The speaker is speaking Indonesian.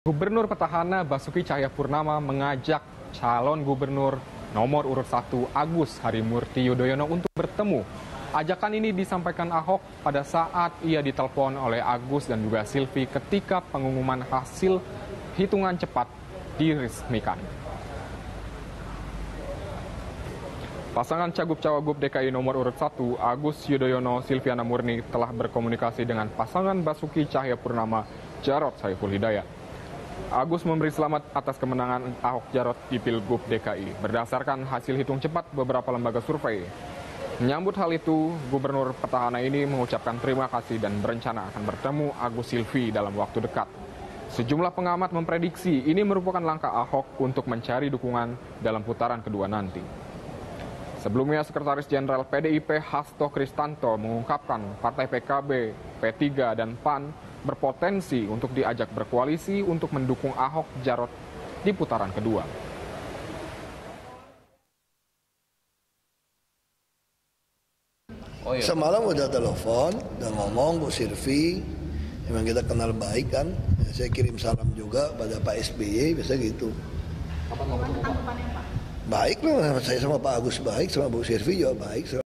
Gubernur petahana Basuki Cahayapurnama mengajak calon gubernur nomor urut 1 Agus Harimurti Yudhoyono untuk bertemu. Ajakan ini disampaikan Ahok pada saat ia ditelepon oleh Agus dan juga Silvi ketika pengumuman hasil hitungan cepat diresmikan. Pasangan Cagup-Cawagup DKI nomor urut 1 Agus Yudhoyono Silviana Murni telah berkomunikasi dengan pasangan Basuki Cahayapurnama Jarod Saiful Hidayat. Agus memberi selamat atas kemenangan Ahok Jarot di Pilgub DKI berdasarkan hasil hitung cepat beberapa lembaga survei. Menyambut hal itu, Gubernur petahana ini mengucapkan terima kasih dan berencana akan bertemu Agus Silvi dalam waktu dekat. Sejumlah pengamat memprediksi ini merupakan langkah Ahok untuk mencari dukungan dalam putaran kedua nanti. Sebelumnya, Sekretaris Jenderal PDIP Hasto Kristanto mengungkapkan partai PKB, P3, dan PAN berpotensi untuk diajak berkoalisi untuk mendukung Ahok Jarot di putaran kedua. Semalam udah telepon, udah ngomong Bu Silvi, memang kita kenal baik kan. Saya kirim salam juga pada Pak SBY, biasa gitu. Baik lah, saya sama Pak Agus baik, sama Bu Silvi juga baik.